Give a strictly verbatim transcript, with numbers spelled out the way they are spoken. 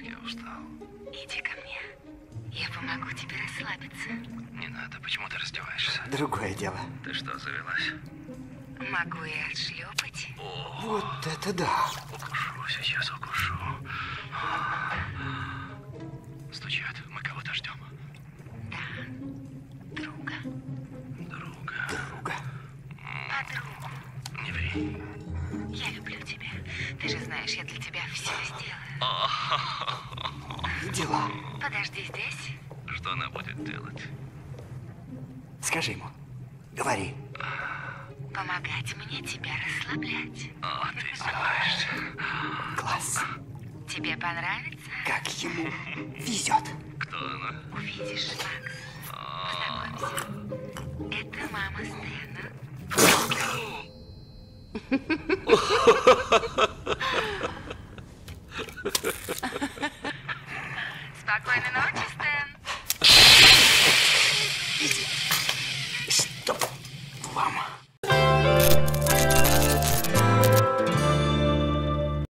как я устал. Иди ко мне. Я помогу тебе расслабиться. Не надо, почему ты раздеваешься? Другое дело. Ты что, завелась? Могу и отшлепать. О, Вот это да. укушу, сейчас укушу. Стучат, мы кого-то ждем. Да. Друга. Друга. Друга. Подругу. Не ври. Я люблю тебя. Ты же знаешь, я для тебя все сделаю. Дела. Подожди здесь. Что она будет делать? Скажи ему. Говори. Помогать мне тебя расслаблять. О, ты издеваешься. Класс. Тебе понравится? Как ему везет. Кто она? Увидишь, Макс. Познакомься. Это мама Стэна. Спокойной ночи, Стэн. Иди. Чтоб вам.